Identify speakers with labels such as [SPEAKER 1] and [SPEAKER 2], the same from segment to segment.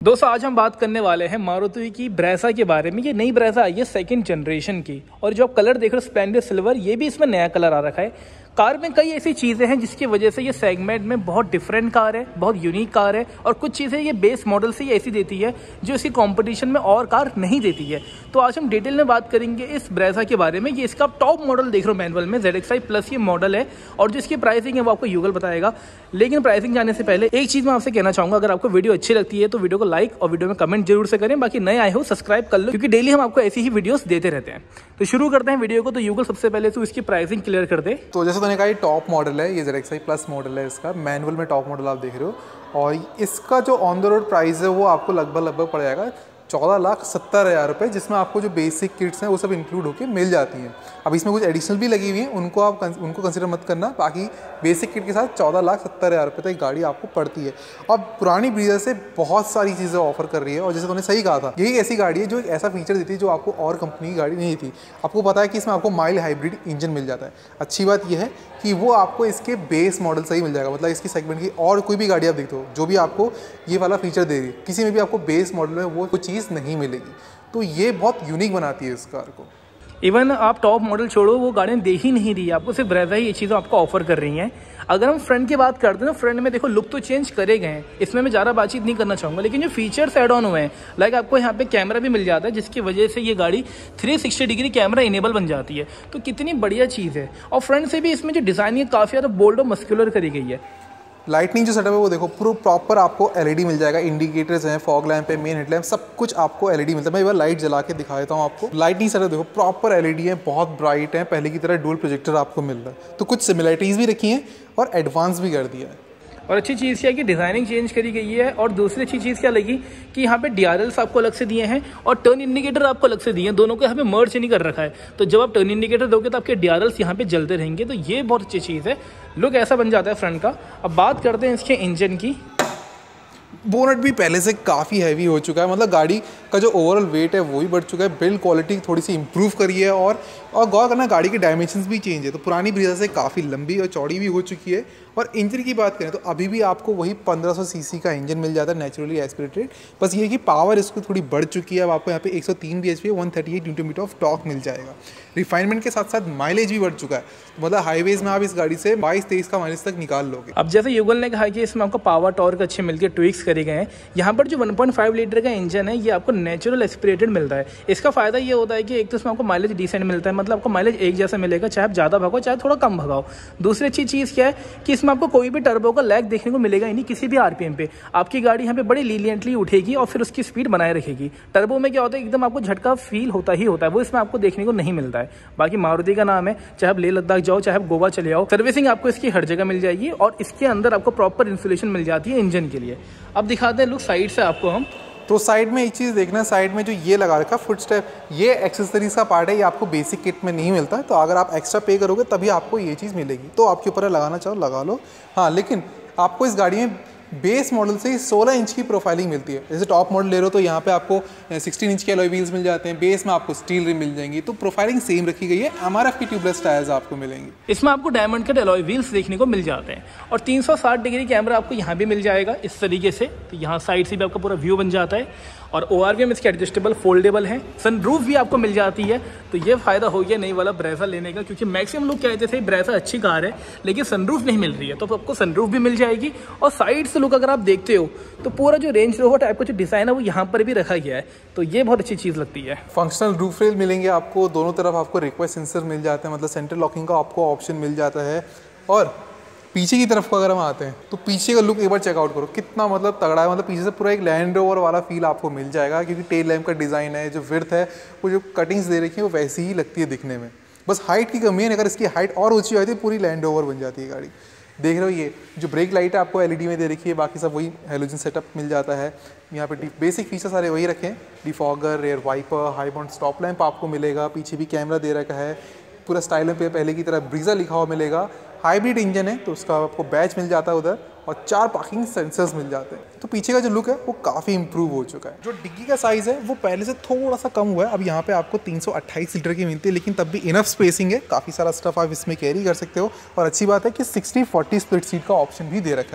[SPEAKER 1] दोस्तों आज हम बात करने वाले हैं मारुति की ब्रेज़ा के बारे में। ये नई ब्रेज़ा आई है सेकंड जनरेशन की, और जो आप कलर देख रहे हो स्प्लेंडर सिल्वर, ये भी इसमें नया कलर आ रखा है। कार में कई ऐसी चीज़ें हैं जिसकी वजह से ये सेगमेंट में बहुत डिफरेंट कार है, बहुत यूनिक कार है, और कुछ चीज़ें ये बेस मॉडल से ही ऐसी देती है जो इसकी कंपटीशन में और कार नहीं देती है। तो आज हम डिटेल में बात करेंगे इस ब्रेज़ा के बारे में। ये इसका टॉप मॉडल देख रहे हो मैनुअल में, ZXi प्लस ये मॉडल है, और जो इसकी प्राइसिंग है वो आपको यूगल बताएगा। लेकिन प्राइसिंग जाने से पहले एक चीज़ मैं आपसे कहना चाहूँगा, अगर आपको वीडियो अच्छी लगती है तो वीडियो को लाइक और वीडियो में कमेंट जरूर से करें। बाकी नए आए हो सब्सक्राइब कर लो, क्योंकि डेली हम आपको ऐसी ही वीडियोस देते रहते हैं। तो शुरू करते हैं वीडियो को। तो यूगल सबसे पहले तो इसकी प्राइसिंग क्लियर कर दे।
[SPEAKER 2] तो जैसे मैंने कहा, ये टॉप मॉडल है, ये ZXi प्लस मॉडल है, इसका मैनुअल में टॉप मॉडल आप देख रहे हो। और इसका जो ऑन द रोड प्राइस है वो आपको लगभग पड़ जाएगा 14,70,000 रुपये, जिसमें आपको जो बेसिक किट्स हैं वो सब इंक्लूड होके मिल जाती हैं। अब इसमें कुछ एडिशनल भी लगी हुई हैं, उनको कंसिडर मत करना। बाकी बेसिक किट के साथ 14,70,000 रुपये तक गाड़ी आपको पड़ती है। अब पुरानी ब्रीज़ा से बहुत सारी चीज़ें ऑफर कर रही है, और जैसे तुमने सही कहा था, यही ऐसी गाड़ी है जो एक ऐसा फीचर देती है जो आपको और कंपनी की गाड़ी नहीं थी। आपको पता है कि इसमें आपको माइल्ड हाइब्रिड इंजन मिल जाता है। अच्छी बात यह है कि वो आपको इसके बेस मॉडल से ही मिल जाएगा, मतलब इसकी सेगमेंट की और कोई भी गाड़ी आप देखते हो जो भी आपको ये वाला फीचर दे रही है, किसी में भी आपको बेस मॉडल में वो चीज़ नहीं मिलेगी। तो ये बहुत यूनिक बनाती है इस कार को।
[SPEAKER 1] इवन आप टॉप मॉडल छोड़ो, वो गाड़ियाँ दे ही नहीं रही है आपको, सिर्फ ब्रेज़ा ही ये चीज़ें आपको ऑफर कर रही हैं। अगर हम फ्रंट की बात करते हैं ना, फ्रंट में देखो लुक तो चेंज करे गए हैं, इसमें मैं ज़्यादा बातचीत नहीं करना चाहूँगा। लेकिन जो फीचर्स ऐड ऑन हुए हैं, लाइक आपको यहाँ पे कैमरा भी मिल जाता है, जिसकी वजह से ये गाड़ी 360 डिग्री कैमरा इनेबल बन जाती है। तो कितनी बढ़िया चीज़ है। और फ्रंट से भी इसमें जो डिज़ाइन है काफ़ी ज़्यादा बोल्ड और मस्कुलर करी गई है।
[SPEAKER 2] लाइटनिंग जो सेटअप है वो देखो पूरा प्रॉपर आपको LED मिल जाएगा, इंडिकेटर्स हैं, फॉग लैंप है, मेन हेडलैम्प, सब कुछ आपको LED मिलता है। मैं एक बार लाइट जला के दिखा देता हूँ आपको। लाइटनिंग सेटअप देखो प्रॉपर LED है, बहुत ब्राइट है, पहले की तरह डुअल प्रोजेक्टर आपको मिल रहा है। तो कुछ सिमिलरिटीज़ भी रखी हैं और एडवांस भी कर दिया है।
[SPEAKER 1] और अच्छी चीज़ क्या है कि डिज़ाइनिंग चेंज करी गई है। और दूसरी अच्छी चीज़ क्या लगी कि यहाँ पे DRLs आपको अलग से दिए हैं और टर्न इंडिकेटर आपको अलग से दिए हैं। दोनों को यहाँ पे मर्ज नहीं कर रखा है। तो जब आप टर्न इंडिकेटर दोगे तो आपके DRLs यहाँ पे जलते रहेंगे। तो ये बहुत अच्छी चीज़ है, लुक ऐसा बन जाता है फ्रंट का। अब बात करते हैं इसके इंजन की।
[SPEAKER 2] बोनट भी पहले से काफ़ी हैवी हो चुका है, मतलब गाड़ी का जो ओवरऑल वेट है वो भी बढ़ चुका है। बिल्ड क्वालिटी थोड़ी सी इंप्रूव करी है, और गौर करना गाड़ी के डायमेंशंस भी चेंज है। तो पुरानी ब्रीज़ा से काफ़ी लंबी और चौड़ी भी हो चुकी है। और इंजन की बात करें तो अभी भी आपको वही 1500 सीसी का इंजन मिल जाता है, नेचुरली एस्पिरेटेड। बस ये कि पावर इसको थोड़ी बढ़ चुकी है। अब आपको यहाँ पे 103 bhp 138 Nm ऑफ टॉर्क मिल जाएगा। रिफाइनमेंट के साथ साथ माइलेज भी बढ़ चुका है, मतलब हाईवेज में आप इस गाड़ी से 22-23 का माइलेज तक निकाल लोगे।
[SPEAKER 1] अब जैसे युगल ने कहा कि इसमें आपको पावर टॉर्क अच्छे मिलकर ट्विक्स करे गए हैं, यहाँ पर जो 1.5 लीटर का इंजन है ये आपको नेचुरल एस्पिरेटेड मिलता है। इसका फायदा ये होता है कि एक तो इसमें आपको माइलेज डिसेंट मिलता है, मतलब आपको माइलेज एक जैसा मिलेगा, चाहे आप ज़्यादा भगाओ चाहे थोड़ा कम भगाओ। दूसरी अच्छी चीज़ क्या है कि इसमें आपको कोई भी टर्बो का लैग देखने को मिलेगा ही नहीं। किसी भी RPM पे आपकी गाड़ी यहाँ पे बड़ी लीनियंटली उठेगी और फिर उसकी स्पीड बनाए रखेगी। टर्बो में क्या होता है, एकदम आपको झटका फील होता ही होता है, वो इसमें आपको देखने को नहीं मिलता है। बाकी मारुति का नाम है, चाहे आप लेह लद्दाख जाओ चाहे आप गोवा चले जाओ, सर्विसिंग आपको इसकी हर जगह मिल जाएगी। और इसके अंदर आपको प्रॉपर इंसुलेशन मिल जाती है इंजन के लिए। अब दिखाते हैं लुक साइड से आपको हम।
[SPEAKER 2] तो साइड में एक चीज़ देखना, साइड में जो ये लगा रखा फुट स्टेप, ये एक्सेसरीज का पार्ट है, ये आपको बेसिक किट में नहीं मिलता है। तो अगर आप एक्स्ट्रा पे करोगे तभी आपको ये चीज़ मिलेगी। तो आपके ऊपर लगाना चाहो लगा लो। हाँ, लेकिन आपको इस गाड़ी में बेस मॉडल से ही 16 इंच की प्रोफाइलिंग मिलती है। जैसे टॉप मॉडल ले रहे हो तो यहाँ पे आपको 16 इंच के अलॉय व्हील्स मिल जाते हैं, बेस में आपको स्टील रिम मिल जाएंगी। तो प्रोफाइलिंग सेम रखी गई है। MRF की ट्यूबलेस टायर्स आपको मिलेंगे।
[SPEAKER 1] इसमें आपको डायमंड कट अलॉय व्हील्स देखने को मिल जाते हैं, और 360 डिग्री कैमरा आपको यहाँ भी मिल जाएगा इस तरीके से। तो यहाँ साइड से भी आपका पूरा व्यू बन जाता है। और ORV में इसके एडजस्टेबल फोल्डेबल है, सनरूफ भी आपको मिल जाती है। तो ये फायदा हो गया नई वाला ब्रेज़ा लेने का, क्योंकि मैक्सिमम लोग कहते थे ब्रेज़ा अच्छी कार है लेकिन सनरूफ नहीं मिल रही है। तो आपको सनरूफ भी मिल जाएगी। और साइड से लुक अगर आप देखते हो तो पूरा जो रेंज रोवर टाइप का जो डिज़ाइन है वो यहाँ पर भी रखा गया है। तो ये बहुत अच्छी चीज़ लगती है।
[SPEAKER 2] फंक्शनल रूफ रेल मिलेंगे आपको, दोनों तरफ आपको रिक्वेस्ट सेंसर मिल जाते हैं, मतलब सेंटर लॉकिंग का आपको ऑप्शन मिल जाता है। और पीछे की तरफ को अगर हम आते हैं तो पीछे का लुक एक बार चेकआउट करो, कितना मतलब तगड़ा है। मतलब पीछे से पूरा एक लैंड रोवर वाला फील आपको मिल जाएगा, क्योंकि टेल लैम्प का डिज़ाइन है, जो विड्थ है, वो जो कटिंग्स दे रखी है वो वैसी ही लगती है दिखने में। बस हाइट की कमी है, अगर इसकी हाइट और ऊंची होती है पूरी लैंड रोवर बन जाती है गाड़ी। देख रहे हो ये जो ब्रेक लाइट है आपको LED में दे रखी है, बाकी सब वही हेलोजन सेटअप मिल जाता है। यहाँ पे बेसिक फीचर सारे वही रखे हैं, defogger, rear wiper, high bound stop lamp आपको मिलेगा, पीछे भी कैमरा दे रखा है, पूरा स्टाइल पे पहले की तरह ब्रीज़ा लिखा हुआ मिलेगा। हाइब्रिड इंजन है तो उसका आपको बैच मिल जाता है उधर, और 4 पार्किंग सेंसर्स मिल जाते हैं। तो पीछे का जो लुक है वो काफ़ी इंप्रूव हो चुका है। जो डिग्गी का साइज़ है वो पहले से थोड़ा सा कम हुआ है। अब यहाँ पे आपको 328 लीटर की मिलती है, लेकिन तब भी इनफ स्पेसिंग है, काफ़ी सारा स्टफ आप इसमें कैरी कर सकते हो। और अच्छी बात है कि 60-40 स्प्लिट सीट का ऑप्शन भी दे रखा है।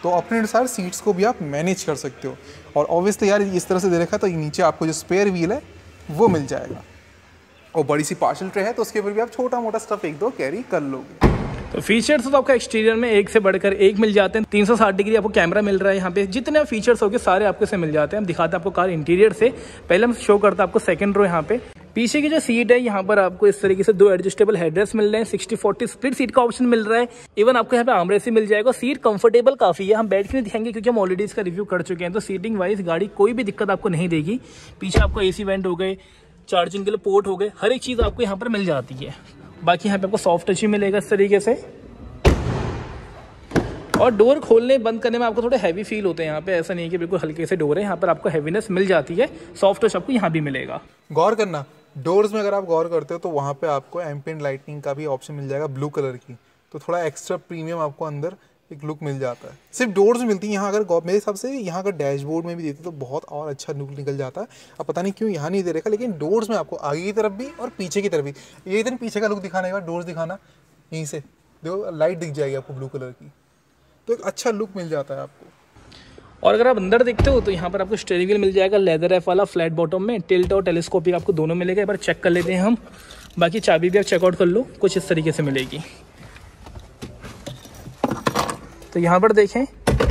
[SPEAKER 2] तो अपने अनुसार सीट्स को भी आप मैनेज कर सकते हो। और ऑब्वियसली यार इस तरह से दे रखा है तो नीचे आपको जो स्पेयर व्हील है वो मिल जाएगा, और बड़ी सी पार्सल ट्रे है तो उसके ऊपर भी आप छोटा मोटा स्टफ एक दो कैरी कर लोगे।
[SPEAKER 1] तो फीचर्स तो आपका एक्सटीरियर में एक से बढ़कर एक मिल जाते हैं। 360 डिग्री आपको कैमरा मिल रहा है, यहाँ पे जितने फीचर्स होंगे सारे आपको से मिल जाते हैं। हम दिखाते हैं आपको कार इंटीरियर से, पहले हम शो करते हैं आपको सेकंड रो। यहाँ पे पीछे की जो सीट है यहाँ पर आपको इस तरीके से 2 एडजस्टेबल हेडरेस्ट मिल रहे हैं, 60-40 स्प्लिट सीट का ऑप्शन मिल रहा है। इवन आपको यहाँ पे आर्मरेस्ट मिल जाएगा। सीट कंफर्टेबल काफी है, हम बैठ के नहीं दिखाएंगे क्योंकि हम ऑलरेडी इसका रिव्यू कर चुके हैं। तो सीटिंग वाइज गाड़ी कोई भी दिक्कत आपको नहीं देगी। पीछे आपको AC वेंट हो गए, चार्जिंग के लिए पोर्ट हो गए, हर एक चीज आपको यहाँ पर मिल जाती है। बाकी यहाँ पे आपको सॉफ्ट टच ही मिलेगा इस तरीके से, और डोर खोलने बंद करने में आपको थोड़े हैवी फील होते हैं यहाँ पे, ऐसा नहीं है कि बिल्कुल हल्के से डोर है, यहाँ पर आपको हैवीनेस मिल जाती है। सॉफ्ट टच आपको यहाँ भी मिलेगा।
[SPEAKER 2] गौर करना, डोर्स में अगर आप गौर करते हो तो वहाँ पे आपको एम्बिएंट लाइटनिंग का भी ऑप्शन मिल जाएगा ब्लू कलर की, तो थोड़ा एक्स्ट्रा प्रीमियम आपको अंदर एक लुक मिल जाता है। सिर्फ डोर्स में मिलती है यहाँ, अगर मेरे हिसाब से यहाँ अगर डैशबोर्ड में भी देते तो बहुत और अच्छा लुक निकल जाता है। अब पता नहीं क्यों यहाँ नहीं दे रखा, लेकिन डोर्स में आपको आगे की तरफ भी और पीछे की तरफ भी, ये इधर पीछे का लुक दिखाने के बाद डोर्स दिखाना, यहीं से देखो लाइट दिख जाएगी आपको ब्लू कलर की, तो एक अच्छा लुक मिल जाता है आपको।
[SPEAKER 1] और अगर आप अंदर देखते हो तो यहाँ पर आपको स्टीयरिंग व्हील मिल जाएगा लेदर रैप वाला फ्लैट बॉटम में, टिल्ट और टेलीस्कोपिक आपको दोनों मिलेगा। एक बार चेक कर लेते हैं हम, बाकी चाबी भी आप चेकआउट कर लो, कुछ इस तरीके से मिलेगी। तो यहाँ पर देखें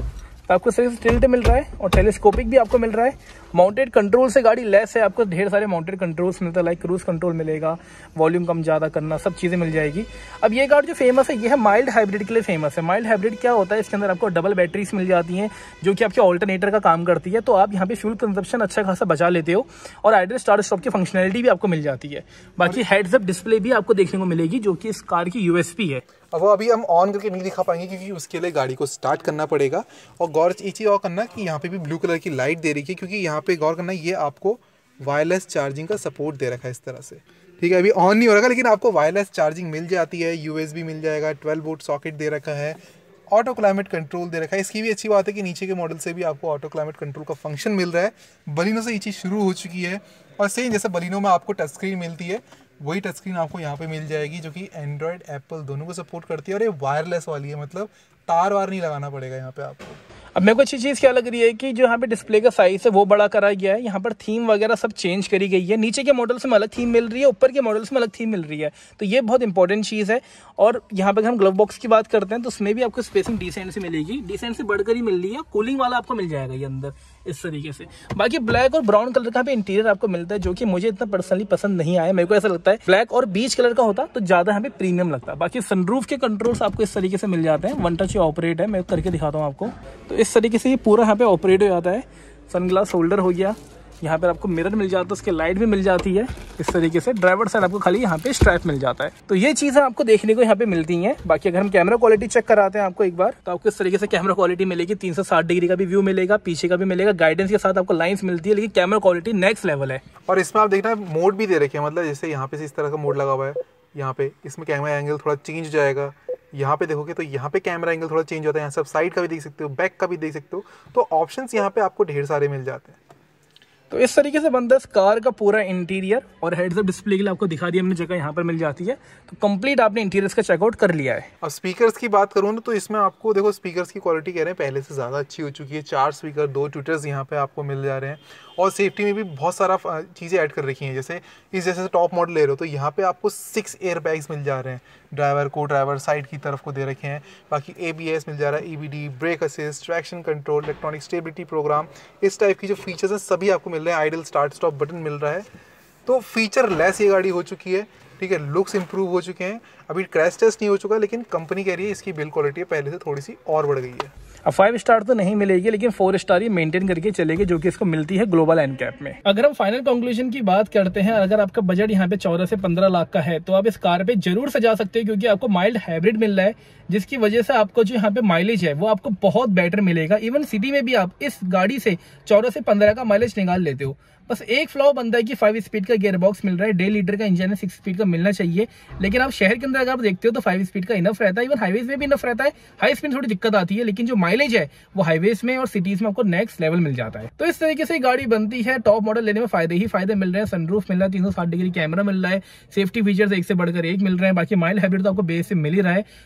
[SPEAKER 1] तो आपको सही से टिल्ट मिल रहा है और टेलीस्कोपिक भी आपको मिल रहा है। माउंटेड कंट्रोल से गाड़ी लेस है, आपको ढेर सारे माउंटेड कंट्रोल्स मिलता है, लाइक क्रूज कंट्रोल मिलेगा, वॉल्यूम कम ज़्यादा करना, सब चीज़ें मिल जाएगी। अब ये गाड़ी जो फेमस है ये है माइल्ड हाइब्रिड के लिए फेमस है। माइल्ड हाइब्रिड क्या होता है, इसके अंदर आपको डबल बैटरीज मिल जाती हैं जो कि आपके ऑल्टरनेटर का काम करती है, तो आप यहाँ पे फ्यूल कंजप्शन अच्छा खासा बचा लेते हो, और आइडल स्टार्ट स्टॉप की फंक्शनलिटी भी आपको मिल जाती है। बाकी हेड्स अप डिस्प्ले भी आपको देखने को मिलेगी जो कि इस कार की USP है।
[SPEAKER 2] अब वो अभी हम ऑन करके नहीं दिखा पाएंगे क्योंकि उसके लिए गाड़ी को स्टार्ट करना पड़ेगा। और गौर एक चीज़ और करना कि यहाँ पे भी ब्लू कलर की लाइट दे रही है, क्योंकि यहाँ पे गौर करना ये आपको वायरलेस चार्जिंग का सपोर्ट दे रखा है इस तरह से, ठीक है। अभी ऑन नहीं हो रहा लेकिन आपको वायरलेस चार्जिंग मिल जाती है, USB मिल जाएगा, 12 वोल्ट सॉकेट दे रखा है, ऑटो क्लाइमेट कंट्रोल दे रखा है। इसकी भी अच्छी बात है कि नीचे के मॉडल से भी आपको ऑटो क्लाइमेट कंट्रोल का फंक्शन मिल रहा है। बलिनो से ये चीज़ शुरू हो चुकी है, और सेम जैसे बलिनो में आपको टच स्क्रीन मिलती है वही टच स्क्रीन आपको यहाँ पे मिल जाएगी, जो कि एंड्रॉयड एप्पल दोनों को सपोर्ट करती है, और ये वायरलेस वाली है, मतलब तार वार नहीं लगाना पड़ेगा यहाँ पे आपको।
[SPEAKER 1] अब मेरे को अच्छी चीज़ क्या लग रही है कि जो यहाँ पे डिस्प्ले का साइज है वो बड़ा करा गया है, यहाँ पर थीम वगैरह सब चेंज करी गई है। नीचे के मॉडल्स में अलग थीम मिल रही है, ऊपर के मॉडल्स में अलग थीम मिल रही है, तो ये बहुत इंपॉर्टेंट चीज़ है। और यहाँ पर हम ग्लव बॉक्स की बात करते हैं तो उसमें भी आपको स्पेसिंग डिसेंट से मिलेगी, डिसेंट से बढ़कर ही मिल रही है। कूलिंग वाला आपको मिल जाएगा ये अंदर इस तरीके से। बाकी ब्लैक और ब्राउन कलर का भी इंटीरियर आपको मिलता है, जो कि मुझे इतना पर्सनली पसंद नहीं आया। मेरे को ऐसा लगता है ब्लैक और बीच कलर का होता तो ज़्यादा यहाँ पे प्रीमियम लगता है। बाकी सनरूफ के कंट्रोल्स आपको इस तरीके से मिल जाते हैं, वन टच ऑपरेट है, मैं करके दिखाता हूँ आपको। तो इस तरीके से ये पूरा यहाँ पे ऑपरेट हो जाता है। सनग्लास होल्डर हो गया, यहाँ पर आपको मिरर मिल जाता है, उसके लाइट भी मिल जाती है इस तरीके से। ड्राइवर साइड आपको खाली यहाँ पे स्ट्रैप मिल जाता है। तो ये चीज़ें आपको देखने को यहाँ पे मिलती हैं। बाकी अगर हम कैमरा क्वालिटी चेक कराते हैं आपको एक बार, तो आपको इस तरीके से कैमरा क्वालिटी मिलेगी। 360 डिग्री का भी व्यू मिलेगा, पीछे का भी मिलेगा, गाइडेंस के साथ आपको लाइन्स मिलती है, लेकिन कैमरा क्वालिटी नेक्स्ट लेवल है।
[SPEAKER 2] और इसमें आप देखना मोड भी दे रखे हैं, मतलब जैसे यहाँ पे इस तरह का मोड लगा हुआ है, यहाँ पे इसमें कैमरा एंगल थोड़ा चेंज हो जाएगा। यहाँ पे देखोगे तो यहाँ पे कैमरा एंगल थोड़ा चेंज होता है, यहाँ सब साइड का भी देख सकते हो, बैक का भी देख सकते हो, तो ऑप्शंस यहाँ पे आपको ढेर सारे मिल जाते हैं।
[SPEAKER 1] तो इस तरीके से बनता है इस कार का पूरा इंटीरियर, और हेड्स अप डिस्प्ले के लिए आपको दिखा दिया हमने जगह यहाँ पर मिल जाती है। तो कंप्लीट आपने इंटीरियर्स का चेकआउट कर लिया है।
[SPEAKER 2] अब स्पीकर्स की बात करूँ तो इसमें आपको देखो स्पीकर्स की क्वालिटी कह रहे हैं पहले से ज़्यादा अच्छी हो चुकी है। 4 स्पीकर 2 ट्विटर्स यहाँ पे आपको मिल जा रहे हैं, और सेफ्टी में भी बहुत सारा चीज़ें ऐड कर रखी हैं। जैसे टॉप मॉडल ले रहे हो तो यहाँ पे आपको 6 एयर बैग्स मिल जा रहे हैं, ड्राइवर को ड्राइवर साइड की तरफ को दे रखे हैं। बाकी ABS मिल जा रहा है, EBD, brake assist, traction control, electronic stability program, इस टाइप की जो फीचर्स हैं सभी आपको मिल रहे हैं। आइडल स्टार्ट स्टॉप बटन मिल रहा है, तो फीचर लेस ये गाड़ी हो चुकी है, ठीक है। लुक्स इंप्रूव हो चुके हैं, अभी क्रैश टेस्ट नहीं हो चुका, लेकिन कंपनी कह रही है इसकी बिल्ड क्वालिटी पहले से थोड़ी सी और बढ़ गई है।
[SPEAKER 1] अब 5 स्टार तो नहीं मिलेगी, लेकिन 4 स्टार ये मेंटेन करके चलेगी, जो कि इसको मिलती है ग्लोबल एनकैप में। अगर हम फाइनल कंक्लूजन की बात करते हैं, अगर आपका बजट यहाँ पे 14 से 15 लाख का है तो आप इस कार पे जरूर से जा सकते हो, क्योंकि आपको माइल्ड हाइब्रिड मिल रहा है, जिसकी वजह से आपको जो यहाँ पे माइलेज है वो आपको बहुत बेटर मिलेगा। इवन सिटी में भी आप इस गाड़ी से 14 से 15 का माइलेज निकाल लेते हो। बस एक फ्लॉ बनता है कि 5 स्पीड का गियर बॉक्स मिल रहा है, 1.5 लीटर का इंजन है, 6 स्पीड का मिलना चाहिए, लेकिन आप शहर के अंदर अगर आप देखते हो तो 5 स्पीड का इनफ रहता है। इवन हाईवेज में भी इनफ रहता है, हाई स्पीड थोड़ी दिक्कत आती है, लेकिन जो माइलेज है वो हाईवेज में और सिटीज में आपको नेक्स्ट लेवल मिल जाता है। तो इस तरीके से गाड़ी बनती है। टॉप मॉडल लेने में फायदे ही फायदे मिल रहे हैं, सनरूफ मिल रहा है, 360 डिग्री कैमरा मिल रहा है, सेफ्टी फीचर्स एक से बढ़कर एक मिल रहे हैं। बाकी माइल्ड हाइब्रिड तो आपको बेस से मिल ही रहा है। तो बस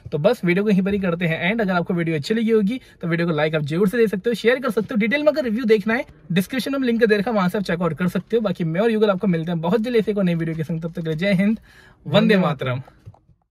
[SPEAKER 1] वीडियो को यहीं पर ही करते हैं एंड। अगर आपको वीडियो अच्छी लगी होगी तो वीडियो को लाइक आप जरूर से दे सकते हो, शेयर कर सकते हो। डिटेल में अगर रिव्यू देखना है डिस्क्रिप्शन में लिंक दे रखा, वहां से आप चेकआउट कर सकते हो। बाकी मैं और युगल आपको मिलते हैं बहुत जल्द ऐसे को नई वीडियो के संग। तब तक जय हिंद, वंदे मातरम।